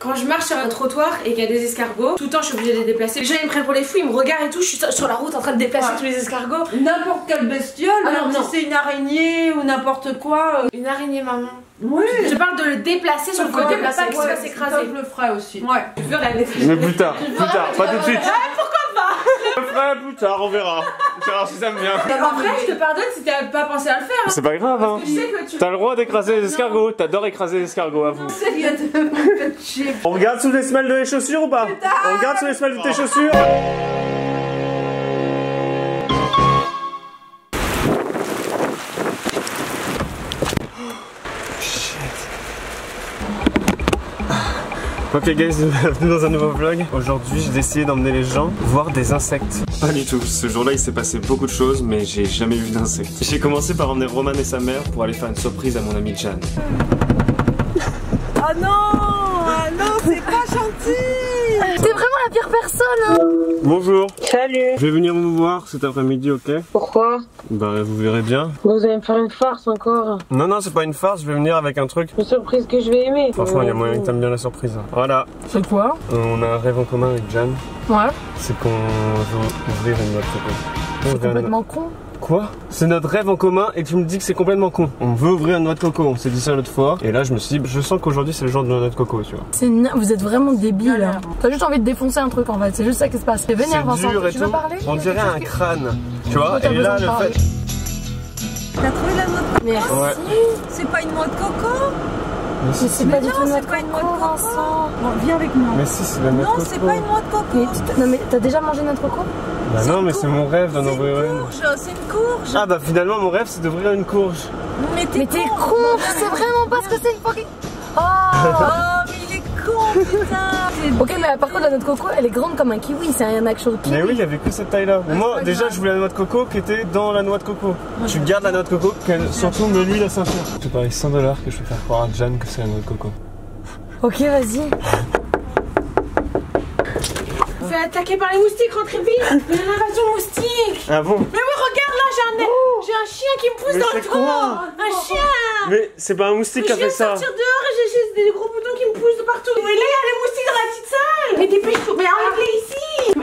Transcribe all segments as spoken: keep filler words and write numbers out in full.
Quand je marche sur un trottoir et qu'il y a des escargots, tout le temps je suis obligée de les déplacer. Les gens ils me prennent pour les fous, ils me regardent et tout, je suis sur la route en train de déplacer ouais. tous les escargots. N'importe quelle bestiole, alors si c'est une araignée ou n'importe quoi. Euh... Une araignée maman. Oui. Je parle de le déplacer sur le côté, pas qu'il se fasse écraser. Je le ferai aussi. Ouais. Je veux la déplacer. Mais plus tard, plus tard, pas tout de suite. Ah, pourquoi pas? Je le ferai plus tard, on verra. On verra si ça me vient. Après, je te pardonne si t'as pas pensé à le faire. Hein. C'est pas grave, hein. Tu... T'as le droit d'écraser les escargots. T'adores écraser les escargots, à vous. On regarde sous les semelles de les chaussures ou pas? On regarde sous les semelles de tes chaussures. Ok guys, bienvenue dans un nouveau vlog. Aujourd'hui j'ai décidé d'emmener les gens voir des insectes. Pas du tout, ce jour-là il s'est passé beaucoup de choses mais j'ai jamais vu d'insectes. J'ai commencé par emmener Roman et sa mère pour aller faire une surprise à mon ami Jan. Oh non, ah non, c'est pas gentil. T'es vraiment la pire personne hein. Bonjour. Salut. Je vais venir vous voir cet après-midi, ok? Pourquoi? Bah vous verrez bien. Vous allez me faire une farce encore. Non non c'est pas une farce, je vais venir avec un truc. Une surprise que je vais aimer. Franchement il y a moyen que t'aimes bien la surprise. Voilà. C'est quoi? On a un rêve en commun avec Jan. Ouais. C'est qu'on veut ouvrir une boîte coco. C'est complètement con. Quoi? C'est notre rêve en commun et tu me dis que c'est complètement con. On veut ouvrir une noix de coco, on s'est dit ça l'autre fois. Et là je me suis dit, je sens qu'aujourd'hui c'est le genre de noix de coco, tu vois. C'est une... Vous êtes vraiment débile. Hein. T'as juste envie de défoncer un truc en fait, c'est juste ça qui se passe. C'est vénère Vincent, dur et tu tout. veux parler? On dirait un crâne, tu vois. Et là le fait... T'as trouvé la noix de coco? Merci. Ouais. C'est pas une noix de coco? Mais si, c'est pas du tout une noix de coco, Vincent. Bon, viens avec moi. Mais si, c'est la noix de coco. Non, c'est pas une noix de coco. Mais non mais t'as déjà mangé notre coco? Bah non, mais c'est mon rêve d'en ouvrir une. C'est une courge, c'est une courge. Ah bah finalement mon rêve c'est d'ouvrir une courge. Mais t'es con, con, tu sais vraiment pas ce que c'est une fucking... Oh. Oh mais il est con putain. Ok mais par contre la noix de coco elle est grande comme un kiwi, c'est un actual kiwi. Mais oui il y avait que cette taille là. Moi déjà je voulais la noix de coco qui était dans la noix de coco. Tu gardes la noix de coco, surtout me lui la ceinture. Je te parie cent dollars que je vais faire croire à Jan que c'est la noix de coco. Ok vas-y. On fait attaquer par les moustiques, rentrez vite. Il y a une invasion moustique. Ah bon? Mais oui regarde là j'ai un, oh j'ai un chien qui me pousse mais dans le dos. Un chien. Mais c'est pas un moustique qui a fait ça. Je viens de sortir dehors et j'ai des gros boutons qui me poussent de partout. Mais là il y a les moustiques dans la petite salle. Mais dépêche-toi, mais enlève-les ici.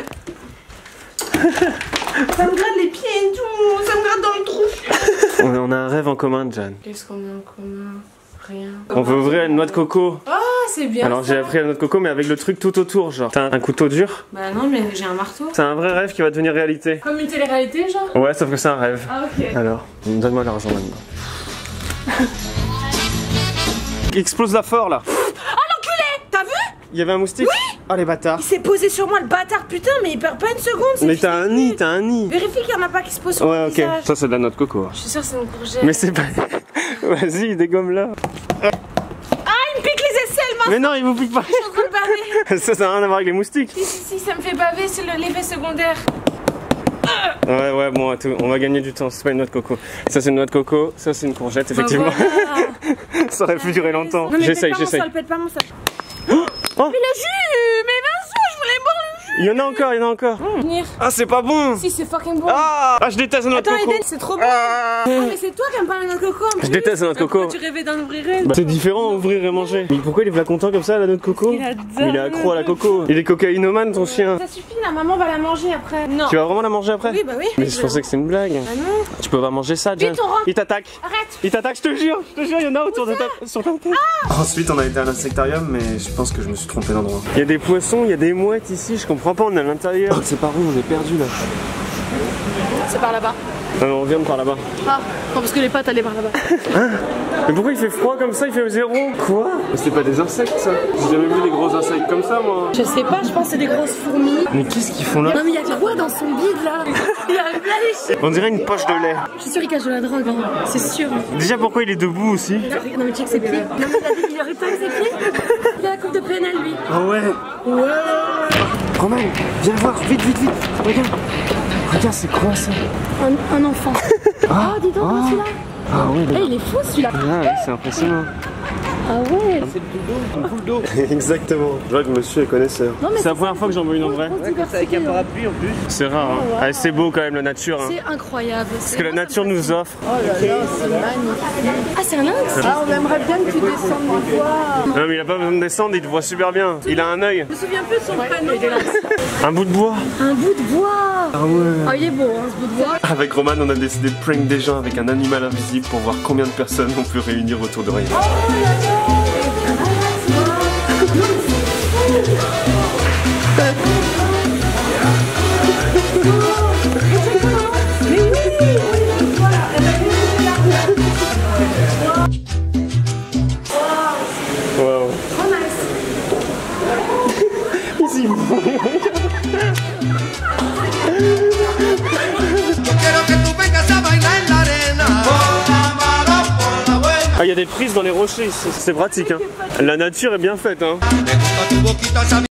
Ça me gratte les pieds et tout. Ça me gratte dans le trou. On a un rêve en commun, Jan. Qu'est-ce qu'on a en commun? Rien. On veut ouvrir une noix de coco. Oh c'est bien. Alors j'ai appris la noix de coco mais avec le truc tout autour genre. T'as un couteau dur? Bah non mais j'ai un marteau. C'est un vrai rêve qui va devenir réalité. Comme une télé-réalité genre? Ouais sauf que c'est un rêve. Ah ok. Alors, donne-moi l'argent maintenant. Il explose la fort là. Ah l'enculé! T'as vu? Il y avait un moustique? Oui! Oh les bâtards. Il s'est posé sur moi le bâtard putain mais il perd pas une seconde. Mais t'as un nid, t'as un nid. Vérifie qu'il y en a pas qui se posent sur ouais, le ok. visage. Ça c'est de la noix de coco. Je suis sûre que c'est une courgette. Mais c'est pas... Vas-y dégomme là. Ah il me pique les aisselles maintenant. Mais non il vous pique pas. Je suis en train de baver. Ça ça n'a rien à voir avec les moustiques. Si si si ça me fait baver c'est l'effet secondaire. Ouais ouais bon on va gagner du temps, c'est pas une noix de coco. Ça c'est une noix de coco, ça c'est une courgette effectivement. Bah voilà. Ça aurait pu durer longtemps. J'essaye, j'essaye. Pète pas mon sac. Oh mais le jus. Mais Vincent je voulais boire le jus. Il y en a encore, il y en a encore. Mmh. Ah c'est pas bon. Si c'est fucking bon. Ah, ah je déteste la noix de Attends, coco. Eden, c'est trop bon. Ah, ah mais c'est toi qui aimes pas la noix de coco en plus. Je déteste la noix de coco. Pourquoi tu rêvais d'en ouvrir une? Bah, c'est différent ouvrir et manger. Mais pourquoi il est content comme ça la noix de coco? Il, il est accro à la coco. Il est cocaïnomane ton chien. Ça suffit la maman va la manger après. Non. Tu vas vraiment la manger après? Oui bah oui. Mais je pensais que c'est une blague. Ah non. Tu peux pas manger ça Jan. Vite, on rentre. Il t'attaque. Arrête. Il t'attaque je te jure. Je te jure il y en a autour de ta, sur ta tête. Ah ensuite on a été à l'insectarium mais je pense que je me suis trompé d'endroit. Il y a des poissons, il y a des mouettes ici, je comprends pas, on est à l'intérieur. Oh, c'est par où? On est perdu là. C'est par là-bas. Non, non, on vient de par là-bas. Ah, non parce que les pattes allaient par là-bas. Hein? Mais pourquoi il fait froid comme ça? Il fait zéro. Quoi? Mais c'est pas des insectes ça. J'ai jamais vu des gros insectes comme ça moi. Je sais pas, je pense que c'est des grosses fourmis. Mais qu'est-ce qu'ils font là? Non mais il y a quoi dans son bide là? Il y a un lait. On dirait une poche de lait. Je suis sûre qu'il cache de la drogue, hein. C'est sûr. Déjà pourquoi il est debout aussi? Non mais check ses pieds. Non mais il a, il a arrêté avec ses pieds. Il a la coupe de P N L lui. Ah ouais. Ouais. Roman, viens voir, vite, vite, vite. Regarde. Regarde, c'est quoi ça? Un, un enfant. Ah, oh, dis donc, ah. celui-là. Ah oui. Hey, il est fou celui-là. Ah, ouais, c'est impressionnant. Ah ouais. C'est une boule d'eau. Exactement. Je vois que monsieur est connaisseur. C'est la première fois que j'en vois une en vrai. Ouais, c'est avec un parapluie en plus. C'est rare, hein. Ah, c'est beau quand même la nature. Hein. C'est incroyable. Ce que la nature nous offre. Oh là là, c'est magnifique. Ah, c'est un lynx. Ah, on aimerait bien que tu descendes nous voir. Non mais il a pas besoin de descendre, il te voit super bien. Il a un œil. Je me souviens plus de son prénom. Un bout de bois. Un bout de bois. Ah ouais. Ah, il est beau, hein, ce bout de bois. Avec Roman, on a décidé de prank des gens avec un animal invisible pour voir combien de personnes on peut réunir autour de rien. Wow. Ah, il y a des prises dans les rochers ici, c'est pratique hein. La nature est bien faite hein.